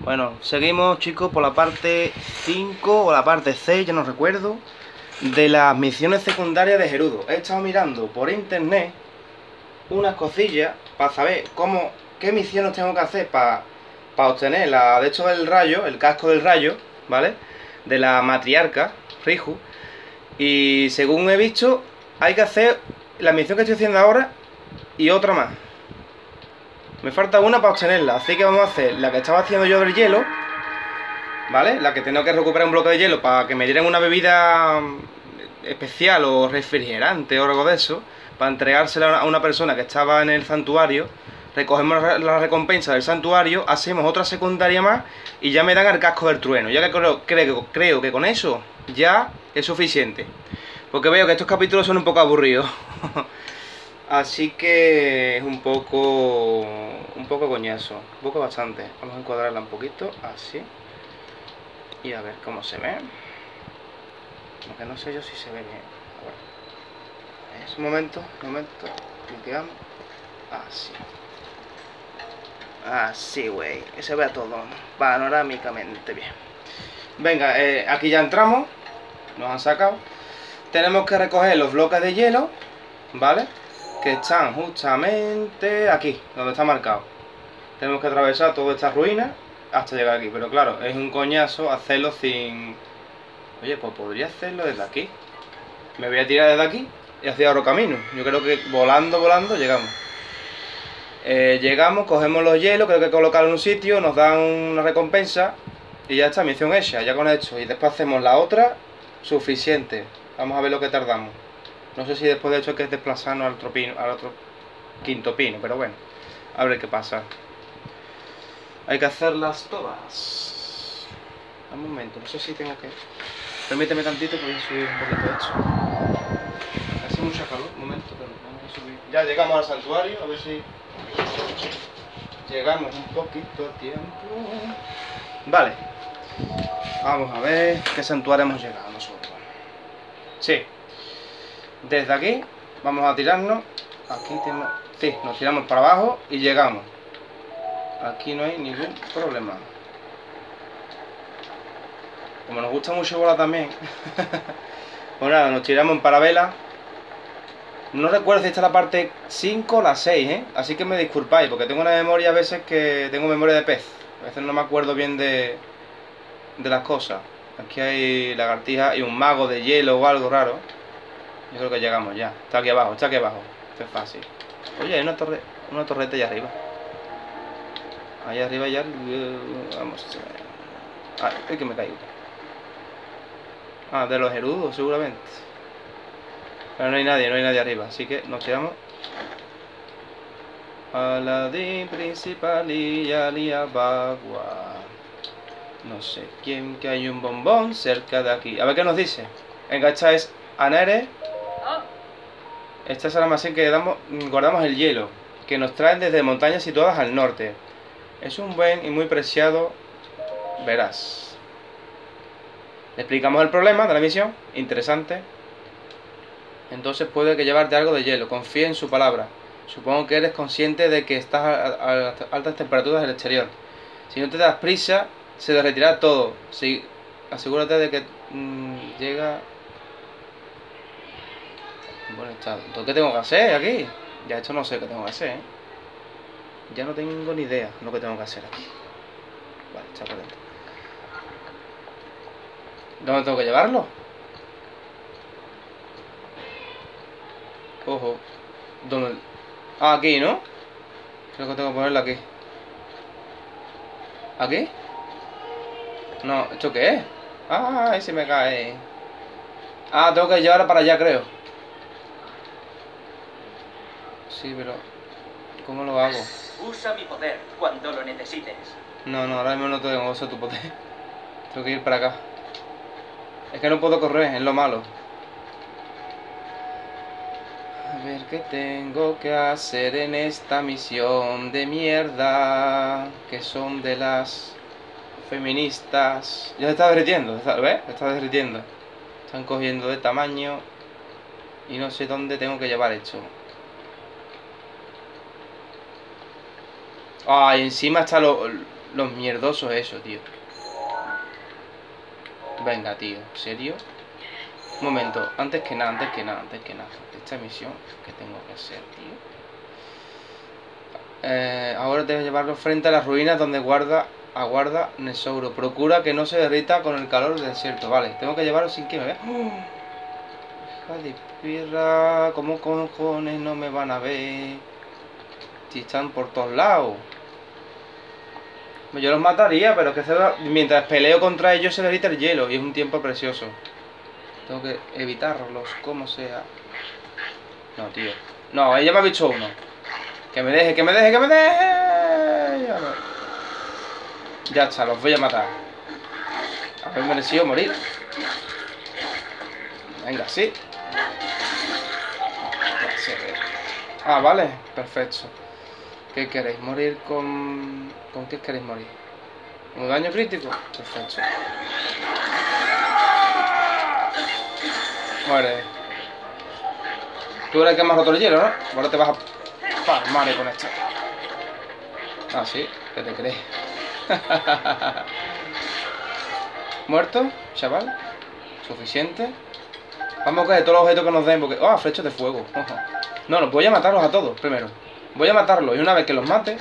Bueno, seguimos, chicos, por la parte 5 o la parte 6, ya no recuerdo, de las misiones secundarias de Gerudo. He estado mirando por internet unas cosillas para saber qué misiones tengo que hacer para obtener de hecho del rayo, el casco del rayo, ¿vale? De la matriarca, Riju. Y según he visto, hay que hacer la misión que estoy haciendo ahora y otra más. Me falta una para obtenerla, así que vamos a hacer la que estaba haciendo yo del hielo, ¿vale? La que tengo que recuperar un bloque de hielo para que me dieran una bebida especial o refrigerante o algo de eso, para entregársela a una persona que estaba en el santuario. Recogemos la recompensa del santuario, hacemos otra secundaria más y ya me dan el casco del trueno. Ya que creo que con eso ya es suficiente, porque veo que estos capítulos son un poco aburridos. Así que es un poco coñazo, un poco bastante. Vamos a encuadrarla un poquito, así. Y a ver cómo se ve. Aunque no sé yo si se ve bien. A ver. Es un momento, cliqueamos. Así. Así, güey. Que se vea todo panorámicamente bien. Venga, aquí ya entramos. Nos han sacado. Tenemos que recoger los bloques de hielo, ¿vale? Que están justamente aquí, donde está marcado. Tenemos que atravesar todas estas ruinas hasta llegar aquí, pero claro, es un coñazo hacerlo sin... Oye, pues podría hacerlo desde aquí. Me voy a tirar desde aquí y hacia otro camino. Yo creo que volando llegamos. Llegamos, cogemos los hielos, creo que colocarlo en un sitio, nos dan una recompensa y ya está, misión hecha, ya con esto. Y después hacemos la otra, suficiente. Vamos a ver lo que tardamos. No sé si después de hecho hay que desplazarnos al otro quinto pino, pero bueno, a ver qué pasa. Hay que hacerlas todas. Un momento, no sé si tengo que... Permíteme tantito que voy a subir un poquito esto. Hace mucha calor, un momento, pero vamos a subir. Ya llegamos al santuario, a ver si... Llegamos un poquito a tiempo. Vale. Vamos a ver qué santuario hemos llegado nosotros. Sí. Desde aquí vamos a tirarnos. Aquí tenemos... Sí, nos tiramos para abajo y llegamos. Aquí no hay ningún problema. Como nos gusta mucho volar también. Pues nada, nos tiramos en parabela. No recuerdo si esta es la parte 5 o la 6, ¿eh? Así que me disculpáis, porque tengo una memoria a veces que tengo memoria de pez. A veces no me acuerdo bien de las cosas. Aquí hay lagartijas y un mago de hielo o algo raro. Yo creo que llegamos ya. Está aquí abajo, está aquí abajo. Esto es fácil. Oye, hay una torreta allá arriba. Allá arriba ya... Vamos a ver. Ay, que me caigo. Ah, de los Gerudos, seguramente. Pero no hay nadie arriba. Así que nos tiramos. Aladín principal y Aliabagua. No sé quién, que hay un bombón cerca de aquí. A ver qué nos dice. Venga, esta es Anere. Esta es el almacén que guardamos el hielo, que nos traen desde montañas situadas al norte. Es un buen y muy preciado. Verás. Le explicamos el problema de la misión. Interesante. Entonces puede que llevarte algo de hielo. Confía en su palabra. Supongo que eres consciente de que estás a altas temperaturas del exterior. Si no te das prisa, se derretirá todo. Sí, asegúrate de que llega en buen estado. Entonces, ¿qué tengo que hacer aquí? Ya esto no sé qué tengo que hacer, ¿eh? Ya no tengo ni idea lo que tengo que hacer aquí. Vale, está por dentro. ¿Dónde tengo que llevarlo? Ojo. ¿Dónde? Ah, aquí, ¿no? Creo que tengo que ponerlo aquí. ¿Aquí? No, ¿esto qué es? Ah, ahí se me cae. Ah, tengo que llevarla para allá, creo. Sí, pero... ¿cómo lo hago? Usa mi poder cuando lo necesites. No, ahora mismo no tengo uso tu poder. Tengo que ir para acá. Es que no puedo correr, es lo malo. A ver qué tengo que hacer en esta misión de mierda. Que son de las feministas. Ya se está derritiendo, ¿ves? Se está derritiendo. Están cogiendo de tamaño. Y no sé dónde tengo que llevar esto. Ah, y encima está los mierdosos eso, tío. Venga, tío, ¿en serio? Un momento, antes que nada. Esta misión que tengo que hacer, tío. Ahora debes llevarlo frente a las ruinas donde aguarda Nesouro. Procura que no se derrita con el calor del desierto. Vale, tengo que llevarlo sin que me vea. Hija de pirra, ¿cómo cojones no me van a ver? Si están por todos lados. Yo los mataría, pero que mientras peleo contra ellos se derrita el hielo y es un tiempo precioso. Tengo que evitarlos, como sea. No, tío. No, ella me ha dicho uno. Que me deje. Ya está, los voy a matar. Haber merecido morir. Venga, sí. Ah, vale, perfecto. ¿Qué queréis? ¿Morir con qué queréis morir? ¿Un daño crítico? Perfecto. Muere. Tú eres el que me has roto el hielo, ¿no? Ahora te vas a palmar con esto. Ah, sí, ¿qué te crees? ¿Muerto, chaval? ¿Suficiente? Vamos a coger todos los objetos que nos den porque... ¡Oh, flechas de fuego! No, voy a matarlos a todos primero. Voy a matarlos y una vez que los mate...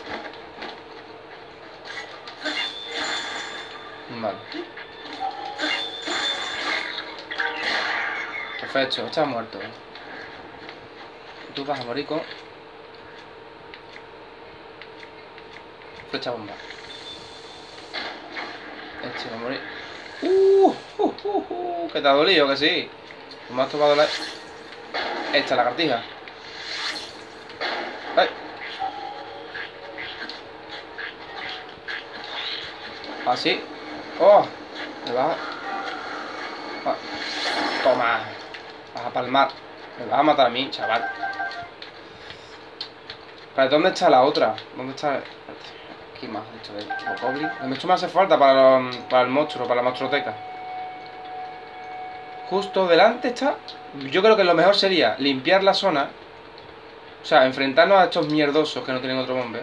Vale. Perfecto, estás muerto. Tú vas a morir con... flecha bomba. Este va a morir. Que te ha dolido, que sí. ¿Cómo has tocado la... esta lagartija? ¡Ay! Así. ¡Oh! Me vas a... ah. Toma. Vas a palmar. Me vas a matar a mí, chaval. ¿Dónde está la otra? ¿Dónde está...? Aquí más, esto de Bokoblin. Esto me hace falta para el monstruo, para la monstruoteca. Justo delante está... Yo creo que lo mejor sería limpiar la zona. O sea, enfrentarnos a estos mierdosos que no tienen otro bombe.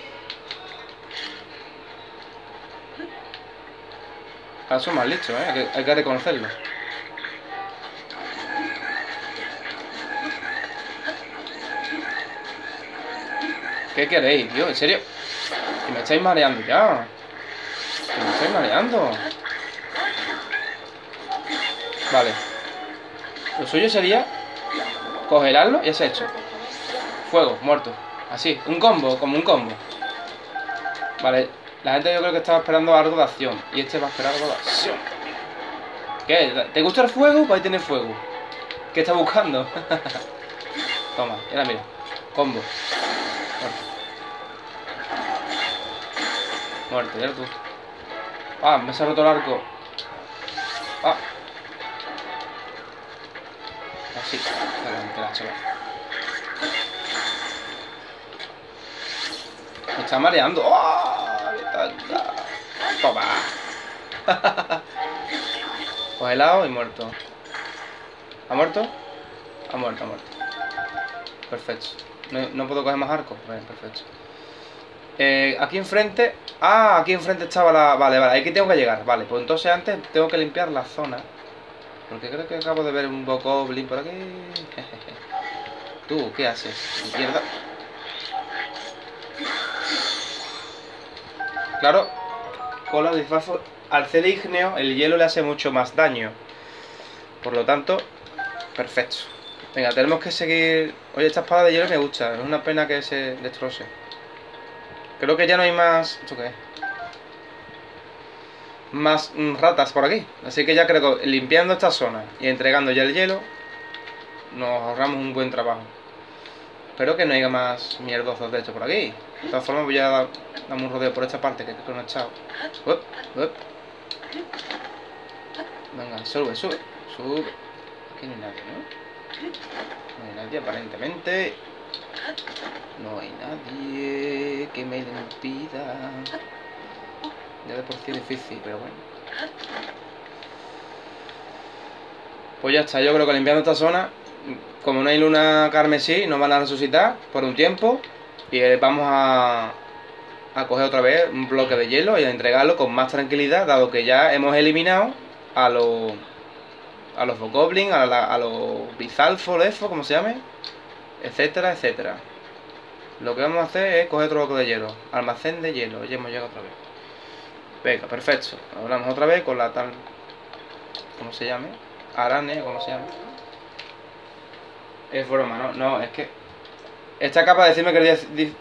Ahora son más listos, ¿eh? Hay que reconocerlo. ¿Qué queréis, tío? ¿En serio? Que me estáis mareando ya. Que me estáis mareando. Vale. Lo suyo sería congelarlo y hacer hecho. Fuego, muerto. Así, un combo, como un combo. Vale, la gente yo creo que estaba esperando algo de acción. Y este va a esperar algo de acción. ¿Qué? ¿Te gusta el fuego? Pues ahí tienes fuego. ¿Qué está buscando? Toma, mira. Combo. Muerto, ya tú. Ah, me se ha roto el arco. Ah. Así. Adelante, chaval. Me está mareando. ¡Oh! Toma. Congelado y muerto. ¿Ha muerto? Ha muerto. Perfecto. No puedo coger más arcos. Bien, perfecto. Aquí enfrente... Ah, aquí enfrente estaba la... Vale, aquí tengo que llegar. Vale, pues entonces antes tengo que limpiar la zona. Porque creo que acabo de ver un Bokoblin por aquí. Tú, ¿qué haces? Izquierda. Claro, con los disfrazos, al ser ígneo, el hielo le hace mucho más daño. Por lo tanto, perfecto. Venga, tenemos que seguir... Oye, esta espada de hielo me gusta. Es una pena que se destroce. Creo que ya no hay más... ¿Esto qué es? Más ratas por aquí. Así que ya creo que limpiando esta zona y entregando ya el hielo, nos ahorramos un buen trabajo. Espero que no haya más mierdosos de hecho por aquí. De todas formas voy a darme un rodeo por esta parte que creo que no he echado. Venga, sube. Aquí no hay nadie, ¿no? No hay nadie aparentemente. No hay nadie que me lo impida. Ya de por sí difícil, pero bueno. Pues ya está, yo creo que limpiando esta zona, como no hay luna carmesí, nos van a resucitar por un tiempo. Y vamos a a coger otra vez un bloque de hielo y a entregarlo con más tranquilidad, dado que ya hemos eliminado a los Bokoblin, a los Bizalfos, eso, como se llame, etcétera, etcétera. Lo que vamos a hacer es coger otro bloque de hielo. Almacén de hielo, ya hemos llegado otra vez. Venga, perfecto. Hablamos otra vez con la tal... ¿Cómo se llame? Arane, ¿cómo se llama? Es broma, ¿no? No, es que... Está capaz de decirme que el día...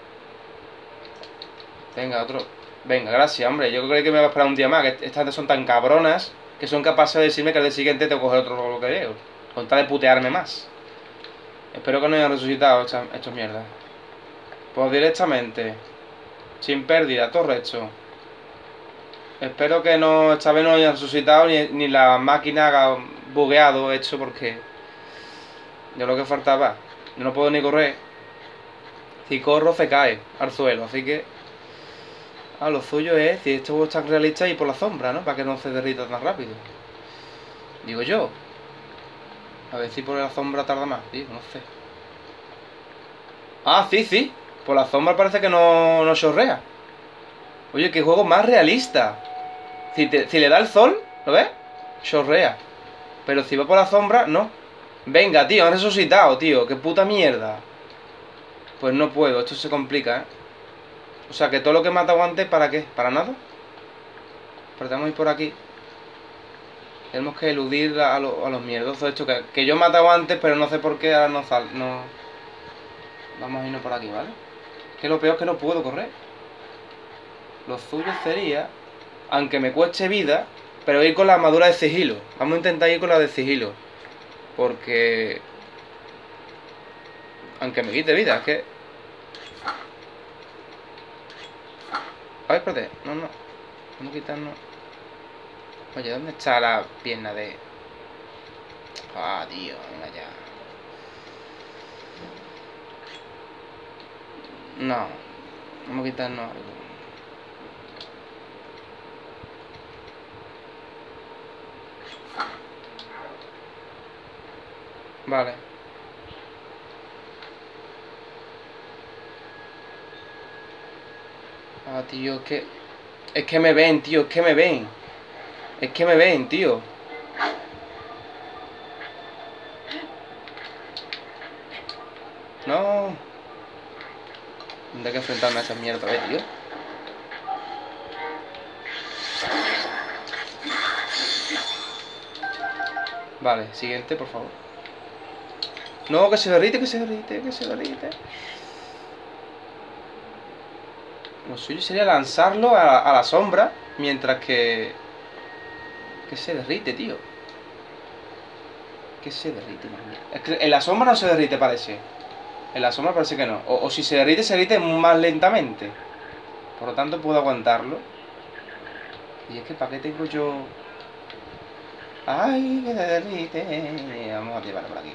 Venga, otro... Venga, gracias, hombre. Yo creo que me va a esperar un día más. Que estas son tan cabronas que son capaces de decirme que al día siguiente tengo que coger otro bloque de hielo. Con tal de putearme más. Espero que no hayan resucitado estos mierdas. Pues directamente, sin pérdida, todo recto. Espero que no, esta vez no hayan resucitado ni la máquina haga bugueado hecho, porque yo lo que faltaba. Yo no puedo ni correr. Si corro se cae al suelo, así que lo suyo es, si este juego es tan realista, ir por la sombra, ¿no? Para que no se derrita tan rápido. Digo yo. A ver si por la sombra tarda más, tío, no sé. Ah, sí. Por la sombra parece que no chorrea. Oye, qué juego más realista. Si le da el sol, ¿lo ves? Chorrea. Pero si va por la sombra, no. Venga, tío, han resucitado, tío. Qué puta mierda. Pues no puedo, esto se complica, ¿eh? O sea, que todo lo que he matado antes, ¿para qué? ¿Para nada? Pero tenemos que ir por aquí. Tenemos que eludir a los mierdosos estos que yo he matado antes, pero no sé por qué ahora no... Vamos a irnos por aquí, ¿vale? Que lo peor es que no puedo correr. Lo suyo sería, aunque me cueste vida, pero ir con la armadura de sigilo. Vamos a intentar ir con la de sigilo. Porque... Aunque me quite vida, es que... A ver, espérate. No. Vamos a quitarnos... Oye, ¿dónde está la pierna de...? Ah, tío, venga ya. No. Vamos a quitarnos algo. Vale. Ah, tío, es que... Es que me ven, tío, es que me ven. Es que me ven, tío. No. Tendré que enfrentarme a esa mierda, tío. Vale, siguiente, por favor. No, que se derrite. Lo suyo sería lanzarlo a la sombra, mientras que... Que se derrite, tío. Que se derrite, man. Es que en la sombra no se derrite, parece. En la sombra parece que no. O si se derrite más lentamente. Por lo tanto puedo aguantarlo. Y es que ¿para qué tengo yo...? ¡Ay, que se derrite! Vamos a llevarlo por aquí.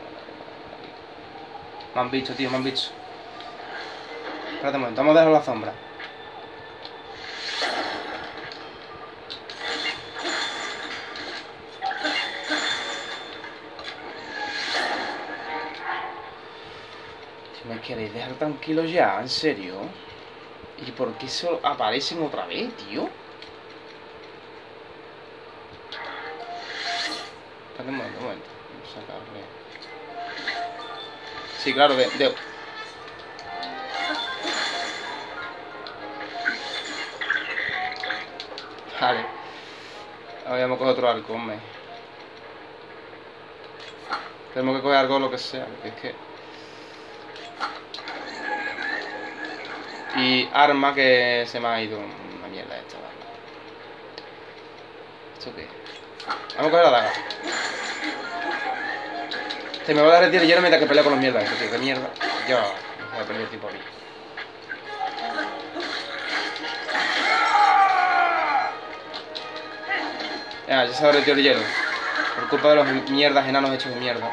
Me han visto, tío, me han visto. Espérate un momento, vamos a dejar la sombra. Si me queréis dejar tranquilo ya, en serio. ¿Y por qué eso aparecen otra vez, tío? Espérate un momento. Vamos a sacarle. Sí, claro, Vale. Ahora vamos a coger otro arco, hombre. Tenemos que coger algo lo que sea, porque es que... Y arma que se me ha ido una mierda esta, ¿vale? ¿Esto qué? Vamos a coger la daga. Se me va a dar el tiro lleno mientras que peleo con los mierdas, tío. ¿Qué mierda? Yo voy a perder el tiempo a mí. Ya se abre el tío de hielo. Por culpa de los mierdas enanos hechos de mierda.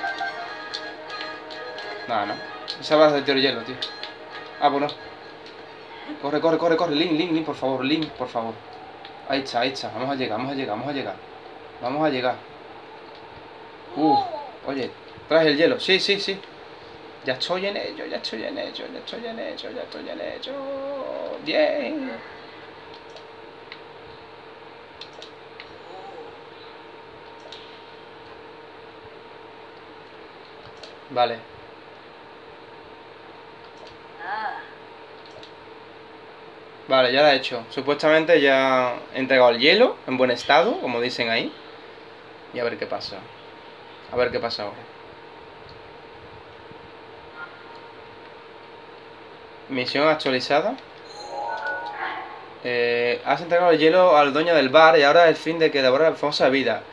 Nada, no. Se abre el tío de hielo, tío. Ah, pues no. Corre. Link, por favor. Ahí está. Vamos a llegar. Oye, traes el hielo. Sí. Ya estoy en ello, ya estoy en ello, ya estoy en ello, ya estoy en ello. Bien. Vale. Vale, ya lo he hecho. Supuestamente ya he entregado el hielo en buen estado, como dicen ahí. Y a ver qué pasa. A ver qué pasa ahora. Misión actualizada. Has entregado el hielo al dueño del bar y ahora es el fin de que elabora la famosa bebida.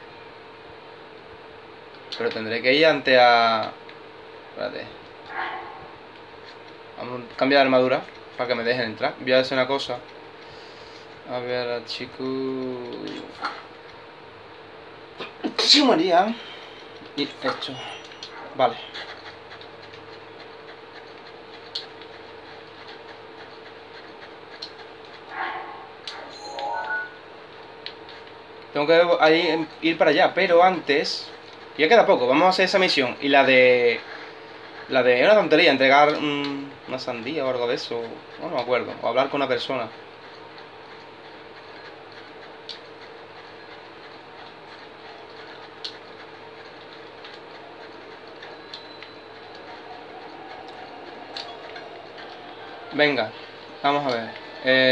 Pero tendré que ir ante a... Espérate. Vamos a cambiar de armadura para que me dejen entrar. Voy a hacer una cosa. A ver, chico... Sí, María. Y esto. Vale. Tengo que ahí ir para allá, pero antes... Ya queda poco, vamos a hacer esa misión. Y la de... La de... Es una tontería, entregar una sandía o algo de eso. No me acuerdo. O hablar con una persona. Venga, vamos a ver.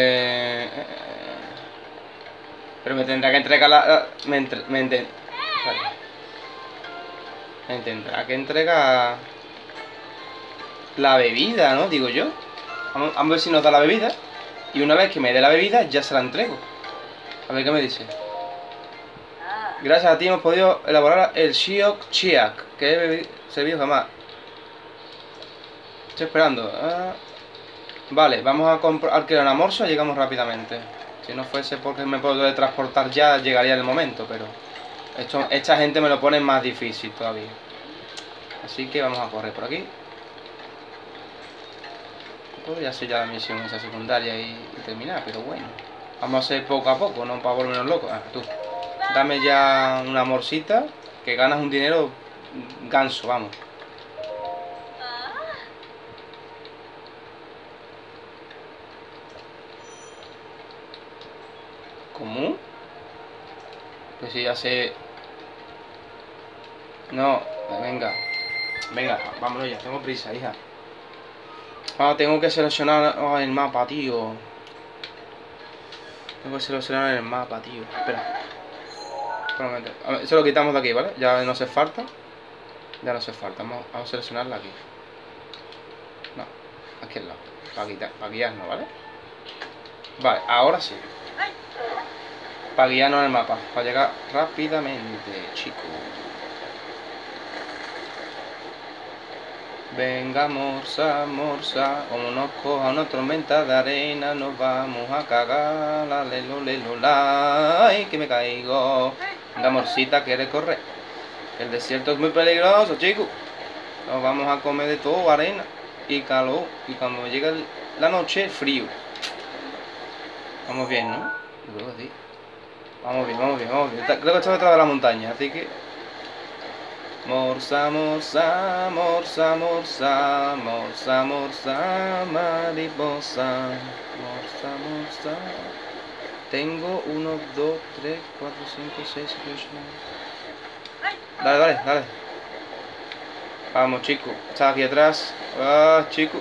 Pero me tendrá que entregar me tendrá que entregar la bebida, ¿no? Digo yo. Vamos a ver si nos da la bebida. Y una vez que me dé la bebida, ya se la entrego. A ver qué me dice. Gracias a ti hemos podido elaborar el Shiok Chiak, que he servido jamás. Estoy esperando. Vale, vamos a alquilar una morsa y llegamos rápidamente. Si no fuese porque me puedo transportar ya, llegaría el momento, pero... esta gente me lo pone más difícil todavía. Así que vamos a correr por aquí. Podría ser ya la misión esa secundaria y terminar, pero bueno. Vamos a hacer poco a poco, no para volvernos locos. Tú, dame ya una morsita, que ganas un dinero ganso, vamos. ¿Cómo? Pues si ya sé... No, venga. Venga, vámonos ya, tengo prisa, hija. Tengo que seleccionar el mapa, tío. Tengo que seleccionar el mapa, tío. Espera. A ver, eso lo quitamos de aquí, ¿vale? Ya no hace falta. Ya no hace falta. Vamos a seleccionarla aquí. No, aquí al lado. Para guiarnos, ¿vale? Vale, ahora sí. Para guiarnos en el mapa. Para llegar rápidamente, chicos. Venga, morsa, morsa, como nos coja una tormenta de arena, nos vamos a cagar, la la, ay, que me caigo. Venga, morsita, quiere correr. El desierto es muy peligroso, chicos. Nos vamos a comer de todo, arena y calor. Y cuando llega la noche, frío. Vamos bien, ¿no? Yo creo que sí. Vamos bien, vamos bien, vamos bien. Creo que está detrás de la montaña, así que... Morsa, morsa, morsa, morsa, morsa, morsa, mariposa. Morsa, morsa. Tengo 1, 2, 3, 4, 5, 6, 7, 8, 9. Dale, dale, dale. Vamos, chico. Está aquí atrás. Chico.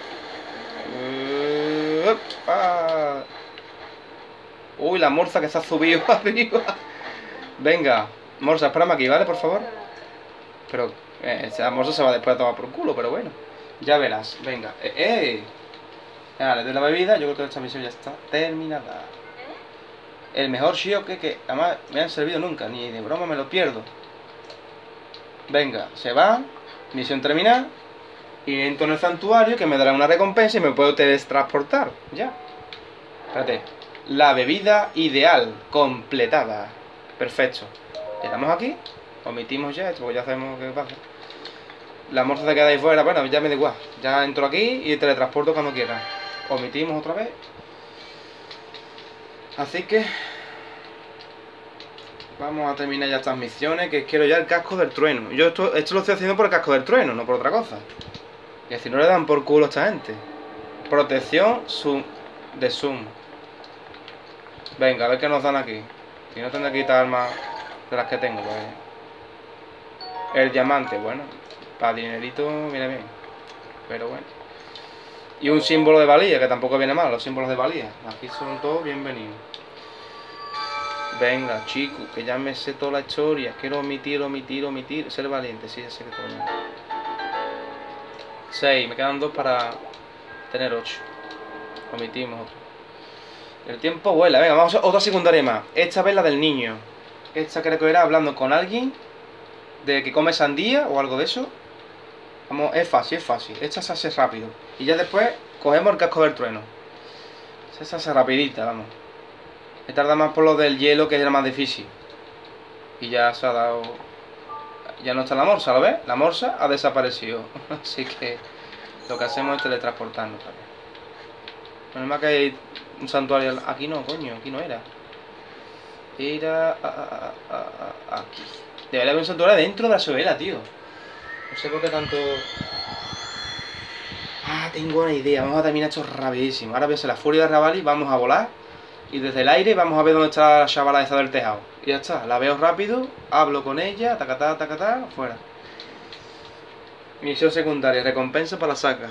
Uy, la morsa que se ha subido arriba. Venga. Morsa, espérame aquí, ¿vale? Por favor. Pero esa morsa se va después a tomar por culo, pero bueno. Ya verás, venga. Ya, le doy la bebida, yo creo que esta misión ya está terminada. El mejor shioke que además me han servido nunca, ni de broma me lo pierdo. Venga, se va, misión terminada. Y entro en el santuario que me dará una recompensa y me puedo teletransportar. Ya. Espérate. La bebida ideal, completada. Perfecto. Le damos aquí. Omitimos ya esto, porque ya sabemos qué pasa. La morsa se queda ahí fuera, bueno, ya me da igual. Ya entro aquí y teletransporto cuando quiera. Omitimos otra vez. Así que... Vamos a terminar ya estas misiones, que quiero ya el casco del trueno. Yo esto lo estoy haciendo por el casco del trueno, no por otra cosa. Que si no le dan por culo a esta gente. Protección de Zoom. Venga, a ver qué nos dan aquí. Si no tendré que quitar armas de las que tengo, pues. El diamante, bueno. Para dinerito viene bien. Pero bueno. Y un símbolo de valía, que tampoco viene mal, los símbolos de valía. Aquí son todos bienvenidos. Venga, chicos, que ya me sé toda la historia. Quiero omitir. Ser valiente, sí, ya sé que todo bien. 6, me quedan 2 para tener 8. Omitimos otro. El tiempo vuela, venga, vamos a otra secundaria más. Esta vez la del niño. Esta creo que era hablando con alguien de que come sandía o algo de eso. Vamos, es fácil. Esta se hace rápido. Y ya después cogemos el casco del trueno. Esta se hace rapidita, vamos. Me tarda más por lo del hielo, que era más difícil. Y ya se ha dado... Ya no está la morsa, ¿lo ves? La morsa ha desaparecido. Así que lo que hacemos es teletransportarnos también. Menos mal que hay un santuario... Aquí no, coño, aquí no era. Era... aquí. Debería haber un santuario dentro de la Sobela, tío. No sé por qué tanto... Ah, tengo una idea. Vamos a terminar esto rapidísimo. Ahora voy a hacer la furia de Ravalis, vamos a volar. Y desde el aire vamos a ver dónde está la chavala esa del tejado. Y ya está, la veo rápido, hablo con ella, tacatá, fuera. Misión secundaria, recompensa para la saca.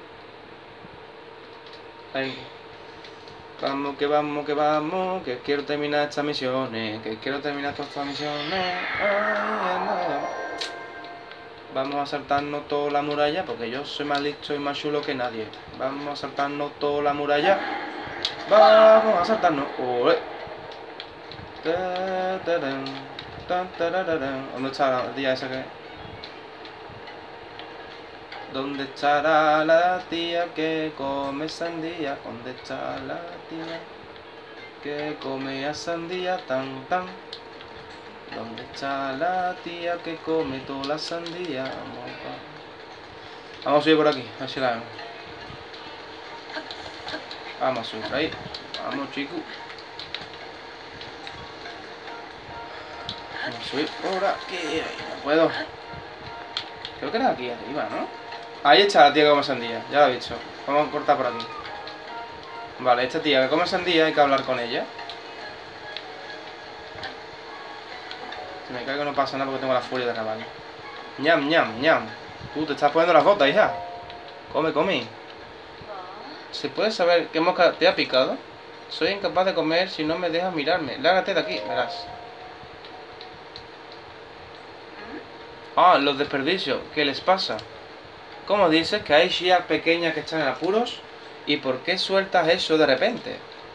Venga. Vamos, que quiero terminar estas misiones, Vamos a saltarnos toda la muralla, porque yo soy más listo y más chulo que nadie. Vamos a saltarnos toda la muralla. Vamos a saltarnos. ¡Ole! ¿Dónde está la tía esa que...? ¿Dónde estará la tía que come sandía? ¿Dónde está la tía que come sandía? Tan. ¿Dónde está la tía que come toda la sandía? Vamos a subir por aquí, a ver si la vemos. Vamos a subir por ahí. Vamos, chicos. Vamos a subir por aquí. No puedo. Creo que era aquí arriba, ¿no? Ahí está la tía que come sandía, ya lo he visto. Vamos a cortar por aquí. Vale, esta tía que come sandía hay que hablar con ella. Si me cae que no pasa nada porque tengo la furia de Ravalis. Ñam. Tú te estás poniendo las botas, hija. Come. ¿Se puede saber qué mosca te ha picado? Soy incapaz de comer si no me dejas mirarme. Lárgate de aquí, verás. Ah, los desperdicios. ¿Qué les pasa? ¿Cómo dices que hay chicas pequeñas que están en apuros? ¿Y por qué sueltas eso de repente?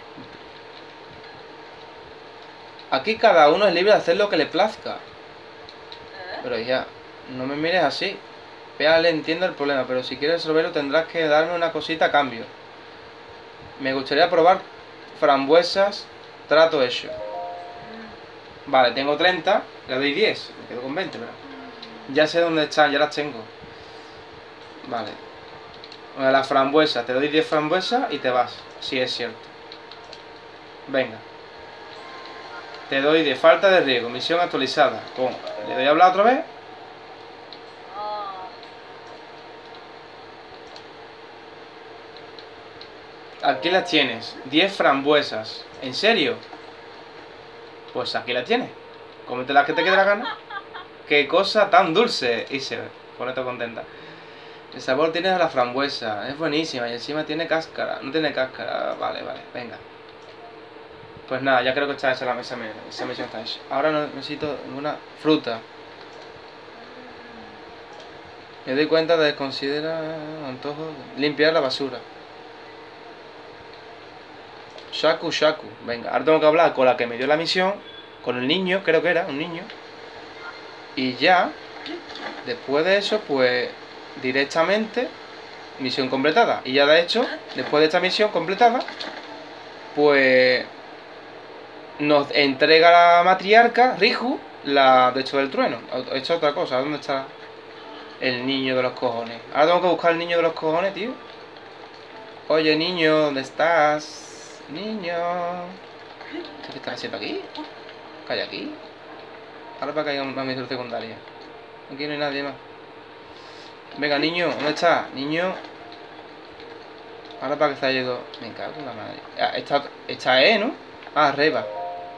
Aquí cada uno es libre de hacer lo que le plazca. Pero ya, no me mires así. Véale, entiendo el problema, pero si quieres resolverlo tendrás que darme una cosita a cambio. Me gustaría probar frambuesas, trato hecho. Vale, tengo 30, le doy 10, me quedo con 20, pero... Ya sé dónde están, ya las tengo. Vale. Bueno, las frambuesas, te doy 10 frambuesas y te vas, si es cierto. Venga. Te doy de falta de riego, misión actualizada. ¿Le doy a hablar otra vez? Aquí las tienes, 10 frambuesas. ¿En serio? Pues aquí las tienes. Cómete las que te quede la gana. ¡Qué cosa tan dulce! Y se pone todo contenta. El sabor tiene de la frambuesa, es buenísima y encima tiene cáscara. No tiene cáscara, vale, venga. Pues nada, ya creo que está hecha esa misión está hecha. Ahora no necesito ninguna fruta. Me doy cuenta de que considera antojo limpiar la basura. Shaku. Venga, ahora tengo que hablar con la que me dio la misión. Con el niño, creo que era, un niño. Y ya, después de eso, pues directamente misión completada. Y ya de hecho, después de esta misión completada, pues nos entrega la matriarca, Riju, la de hecho del trueno. He hecho otra cosa. ¿Dónde está el niño de los cojones? Ahora tengo que buscar el niño de los cojones, tío. Oye, niño, ¿dónde estás? Niño. ¿Qué estás haciendo aquí? Calla aquí. Ahora para que haya una misión secundaria. Aquí no hay nadie más. Venga, niño, ¿dónde está? Niño. Ahora para que se haya ido. Me cago en la madre. Ah, esta es, ¿no? Ah, Reba.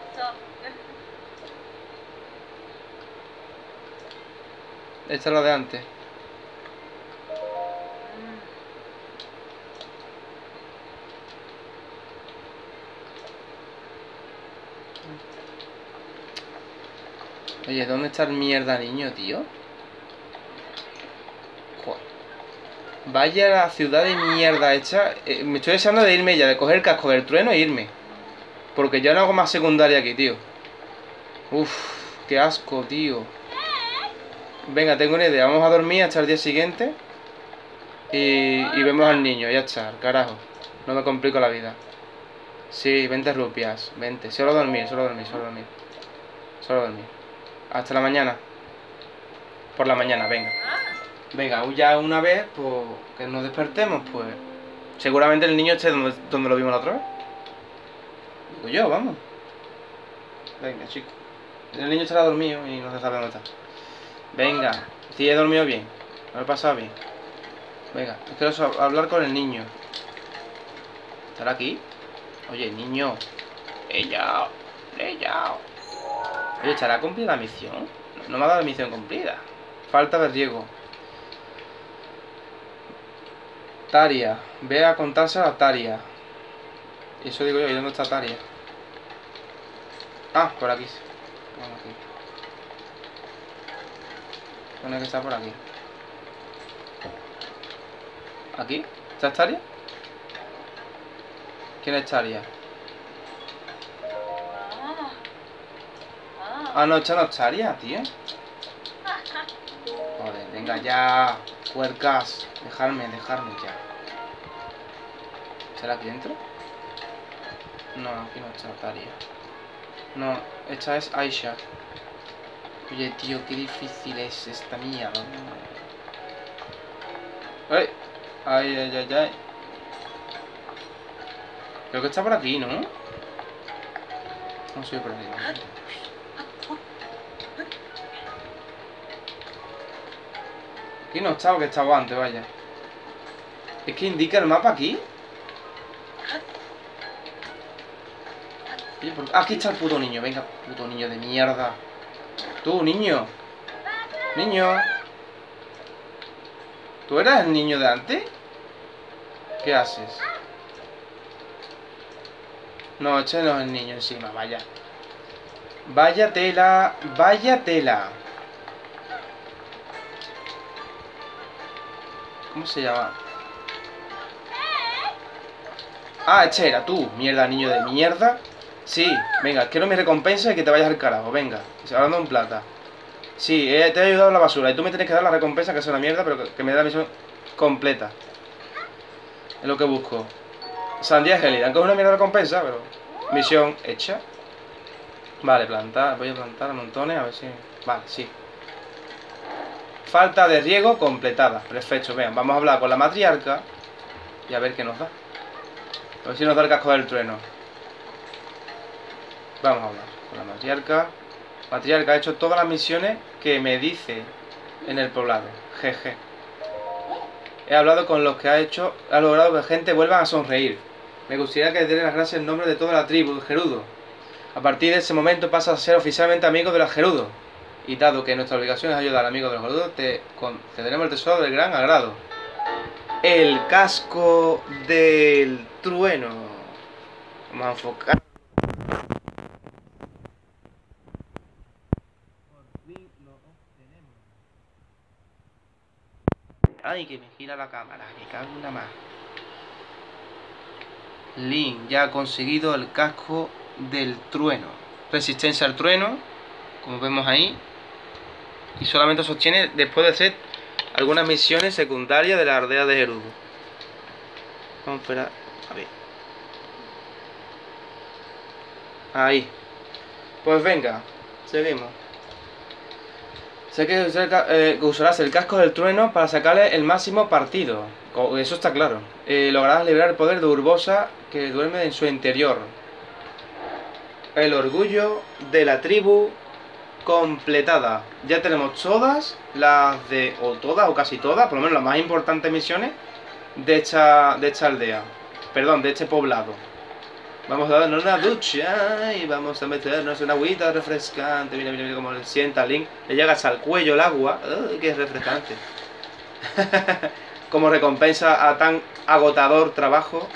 Esta es la de antes. Oye, ¿dónde está el mierda niño, tío? Joder. Vaya la ciudad de mierda hecha. Me estoy deseando de irme ya, de coger el casco del trueno e irme. Porque ya no hago más secundaria aquí, tío. Uf, qué asco, tío. Venga, tengo una idea. Vamos a dormir hasta el día siguiente. Y vemos al niño, ya está, carajo. No me complico la vida. Sí, 20 rupias, 20. Solo dormir, solo dormir, solo dormir. Solo dormir. Hasta la mañana. Por la mañana, venga. Venga, ya una vez, pues, que nos despertemos, pues... Seguramente el niño esté donde lo vimos la otra vez. Digo yo, vamos. Venga, chicos. El niño estará dormido y no se sabe dónde está. Venga, si he dormido bien. Me lo he pasado bien. Venga, quiero hablar con el niño. ¿Estará aquí? Oye, niño. Ella. Oye, ¿estará cumplida la misión? No me ha dado la misión cumplida. Falta de riego. Taria. Ve a contárselo a Taria. Y eso digo yo, ¿y dónde está Taria? Ah, por aquí. Vamos aquí. Pone que está por aquí. ¿Aquí? ¿Está Taria? ¿Quién es Taria? Ah, no, esta no es Taria, tío. Joder, venga ya. Puercas. Dejarme ya. ¿Será aquí dentro? No, aquí no está Taria. No, esta es Aisha. Oye, tío, qué difícil es esta mierda. ¡Ay! ¡Ay! Creo que está por aquí, ¿no? No soy por aquí. Aquí no estaba, que estaba antes, vaya. Es que indica el mapa aquí. Oye, aquí está el puto niño, venga, puto niño de mierda. Tú, niño. Niño. ¿Tú eras el niño de antes? ¿Qué haces? No, este no es el niño encima, vaya. Vaya tela, vaya tela. ¿Cómo se llama? Ah, este era tú, mierda, niño de mierda. Sí, venga, quiero mi recompensa y que te vayas al carajo, venga. Hablando en plata. Sí, te he ayudado en la basura y tú me tienes que dar la recompensa, que es una mierda, pero que me dé la misión completa. Es lo que busco. Sandía gélida, aunque es una mierda de recompensa, pero... Misión hecha. Vale, plantar, voy a plantar a montones, a ver si... Vale, sí. Falta de riego completada. Perfecto, vean, vamos a hablar con la matriarca y a ver qué nos da. A ver si nos da el casco del trueno. Vamos a hablar con la matriarca. Matriarca, ha hecho todas las misiones que me dice en el poblado. Jeje. He hablado con los que ha logrado que gente vuelva a sonreír. Me gustaría que le diera las gracias en nombre de toda la tribu de Gerudo. A partir de ese momento pasa a ser oficialmente amigo de los Gerudo. Y dado que nuestra obligación es ayudar al amigo de los Gerudo, te concederemos el tesoro del gran agrado. El casco del trueno. Vamos a enfocar. Ay, que me gira la cámara, me cago en la más. Link ya ha conseguido el casco del trueno. Resistencia al trueno, como vemos ahí. Y solamente sostiene después de hacer algunas misiones secundarias de la aldea de Gerudo. Vamos a esperar. A ver. Ahí. Pues venga, seguimos. Sé que usarás el casco del trueno para sacarle el máximo partido. Eso está claro. Lograrás liberar el poder de Urbosa que duerme en su interior. El orgullo de la tribu completada. Ya tenemos todas las de... o todas, o casi todas, por lo menos las más importantes misiones de esta aldea. Perdón, de este poblado. Vamos a darnos una ducha y vamos a meternos una agüita refrescante. Mira, mira, mira cómo le sienta a Link. Le llega hasta el cuello el agua. ¡Uy, qué refrescante! Como recompensa a tan agotador trabajo.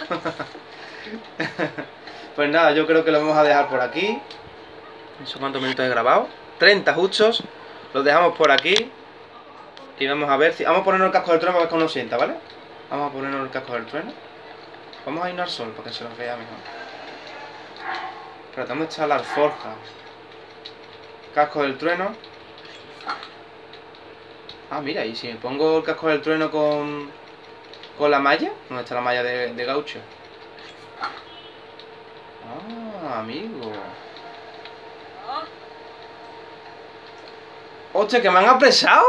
Pues nada, yo creo que lo vamos a dejar por aquí. No sé cuántos minutos he grabado. 30 justos. Los dejamos por aquí. Y vamos a ver si... Vamos a ponernos el casco del trueno para ver cómo nos sienta, ¿vale? Vamos a ponernos el casco del trueno. Vamos a irnos al sol para que se nos vea mejor. Pero ¿dónde está la alforja? Casco del trueno. Ah, mira, y si me pongo el casco del trueno con la malla. ¿Dónde está la malla de gaucho? Ah, amigo. ¡Hostia, que me han apresado!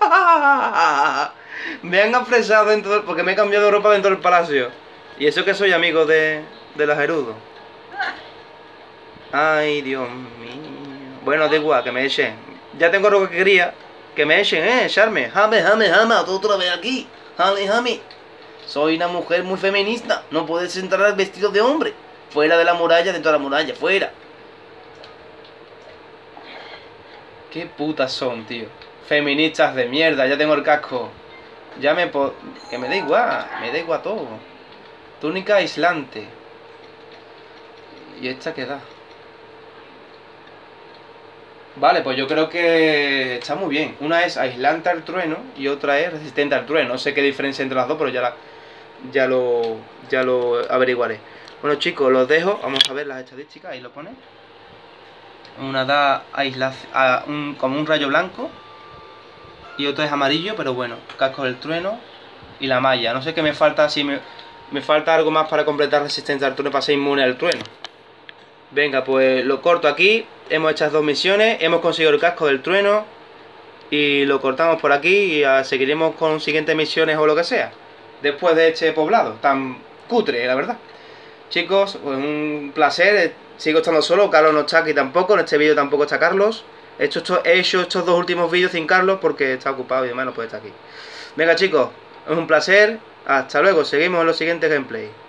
Me han apresado dentro del... porque me he cambiado de ropa dentro del palacio. Y eso que soy amigo de la Gerudo. Ay, Dios mío. Bueno, da igual, que me echen. Ya tengo lo que quería. Que me echen, Charme. Jame, tú otra vez aquí. Jame. Soy una mujer muy feminista. No puedes entrar vestido de hombre. Fuera de la muralla, dentro de la muralla, fuera. Qué putas son, tío. Feministas de mierda, ya tengo el casco. Ya me que me da igual todo. Túnica aislante. ¿Y esta qué da? Vale, pues yo creo que está muy bien. Una es aislante al trueno y otra es resistente al trueno. No sé qué diferencia entre las dos, pero ya lo averiguaré. Bueno, chicos, los dejo. Vamos a ver las estadísticas, ahí lo pone. Una da como un rayo blanco y otra es amarillo, pero bueno, casco del trueno y la malla. No sé qué me falta, si me falta algo más para completar resistencia al trueno para ser inmune al trueno. Venga, pues lo corto aquí. Hemos hecho 2 misiones, hemos conseguido el casco del trueno y lo cortamos por aquí y seguiremos con siguientes misiones o lo que sea. Después de este poblado tan cutre, la verdad. Chicos, pues un placer. Sigo estando solo, Carlos no está aquí tampoco. En este vídeo tampoco está Carlos. He hecho estos 2 últimos vídeos sin Carlos porque está ocupado y demás, no puede estar aquí. Venga, chicos, es un placer. Hasta luego, seguimos en los siguientes gameplays.